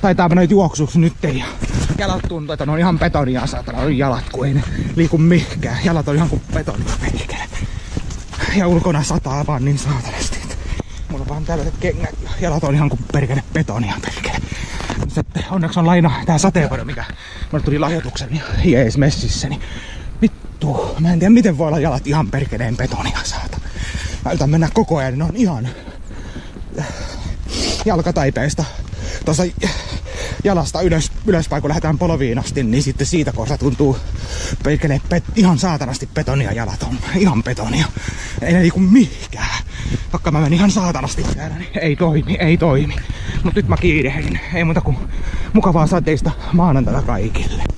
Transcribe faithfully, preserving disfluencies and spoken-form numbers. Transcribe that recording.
taitaa mennä juoksuksi nyt ja jalat tuntuu, että ne on ihan betonia saatana, on jalat kun ei ne liiku mihinkään. Jalat on ihan kuin betonia perkele. Ja ulkona sataa vaan niin saatanasti. Mulla on vaan tällaiset kengät ja jalat on ihan kuin perkele betonia perkele. Sitten onneksi on laina tää sateenvarjo, mikä mulle tuli lahjoituksen jees messissä, niin vittu, mä en tiedä miten voi olla jalat ihan perkeleen betonia saata. Mä yritän mennä koko ajan, niin ne on ihan jalkataipeista tuossa jalasta ylös, ylöspäin, kun lähdetään polviin asti, niin sitten siitä kohdasta tuntuu perkeleen ihan saatanasti betonia jalat on. Ihan betonia. Ei ne liiku mihinkään. Vaikka mä menin ihan saatanasti täällä, niin ei toimi, ei toimi. Mut nyt mä kiirehdin. Ei muuta kuin mukavaa sateista maanantaita kaikille.